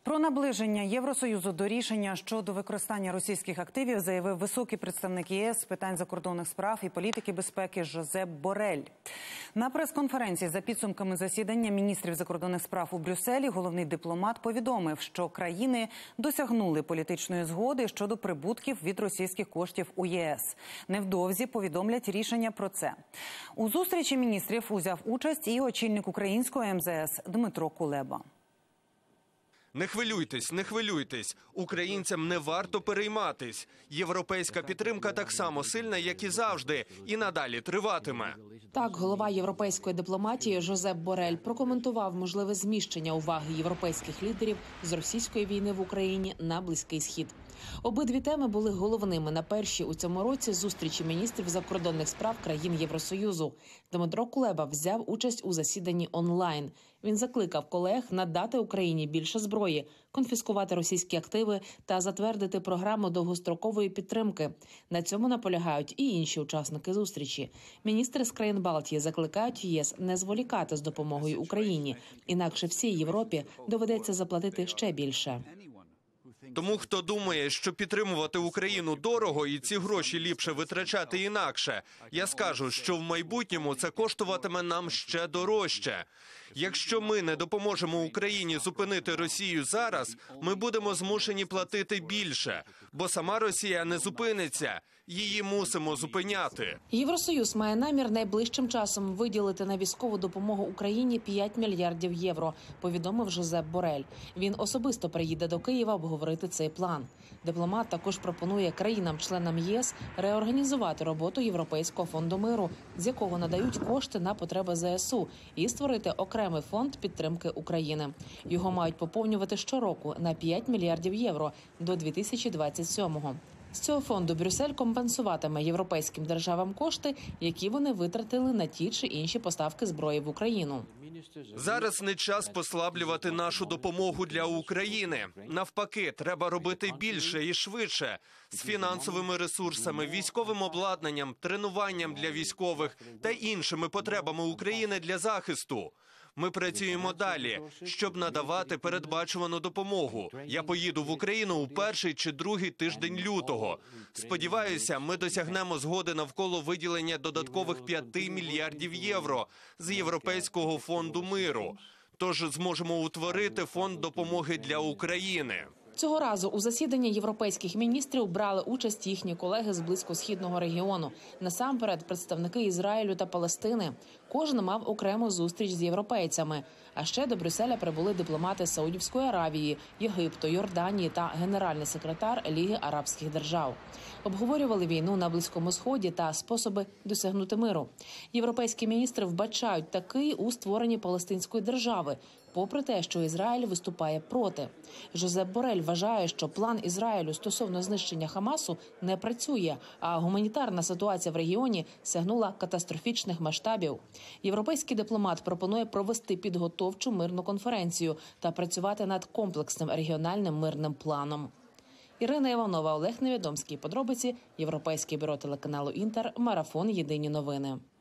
Про наближення Євросоюзу до рішення щодо використання російських активів заявив високий представник ЄС з питань закордонних справ і політики безпеки Жозеп Борель. На прес-конференції за підсумками засідання міністрів закордонних справ у Брюсселі головний дипломат повідомив, що країни досягнули політичної згоди щодо прибутків від російських коштів у ЄС. Невдовзі повідомлять рішення про це. У зустрічі міністрів узяв участь і очільник українського МЗС Дмитро Кулеба. Не хвилюйтесь, не хвилюйтесь. Українцям не варто перейматись. Європейська підтримка так само сильна, як і завжди, і надалі триватиме. Так, голова європейської дипломатії Жозеп Борель прокоментував можливе зміщення уваги європейських лідерів з російської війни в Україні на Близький Схід. Обидві теми були головними на першій у цьому році зустрічі міністрів закордонних справ країн Євросоюзу. Дмитро Кулеба взяв участь у засіданні онлайн. Він закликав колег надати Україні більше зброї, конфіскувати російські активи та затвердити програму довгострокової підтримки. На цьому наполягають і інші учасники зустрічі. Міністри з країн Балтії закликають ЄС не зволікати з допомогою Україні, інакше всій Європі доведеться заплатити ще більше. Тому, хто думає, що підтримувати Україну дорого і ці гроші ліпше витрачати інакше, я скажу, що в майбутньому це коштуватиме нам ще дорожче. Якщо ми не допоможемо Україні зупинити Росію зараз, ми будемо змушені платити більше, бо сама Росія не зупиниться. Її мусимо зупиняти. Євросоюз має намір найближчим часом виділити на військову допомогу Україні 5 мільярдів євро, повідомив Жозеп Борель. Він особисто приїде до Києва обговорити цей план. Дипломат також пропонує країнам-членам ЄС реорганізувати роботу Європейського фонду миру, з якого надають кошти на потреби ЗСУ, і створити окремий фонд підтримки України. Його мають поповнювати щороку на 5 мільярдів євро до 2027-го. З цього фонду Брюссель компенсуватиме європейським державам кошти, які вони витратили на ті чи інші поставки зброї в Україну. Зараз не час послаблювати нашу допомогу для України. Навпаки, треба робити більше і швидше. З фінансовими ресурсами, військовим обладнанням, тренуванням для військових та іншими потребами України для захисту. Ми працюємо далі, щоб надавати передбачувану допомогу. Я поїду в Україну у перший чи другий тиждень лютого. Сподіваюся, ми досягнемо згоди навколо виділення додаткових 5 мільярдів євро з Європейського фонду миру. Тож зможемо утворити фонд допомоги для України. Цього разу у засіданні європейських міністрів брали участь їхні колеги з близькосхідного регіону. Насамперед, представники Ізраїлю та Палестини. Кожен мав окрему зустріч з європейцями. А ще до Брюсселя прибули дипломати Саудівської Аравії, Єгипту, Йорданії та генеральний секретар Ліги арабських держав. Обговорювали війну на Близькому Сході та способи досягнути миру. Європейські міністри вбачають такий у створенні палестинської держави, попри те, що Ізраїль виступає проти. Жозеп Борель вважає, що план Ізраїлю стосовно знищення Хамасу не працює, а гуманітарна ситуація в регіоні сягнула катастрофічних масштабів. Європейський дипломат пропонує провести підготовчу мирну конференцію та працювати над комплексним регіональним мирним планом. Ірина Іванова, Олег Невідомський. Подробиці. Європейське бюро телеканалу «Інтер». Марафон. Єдині новини.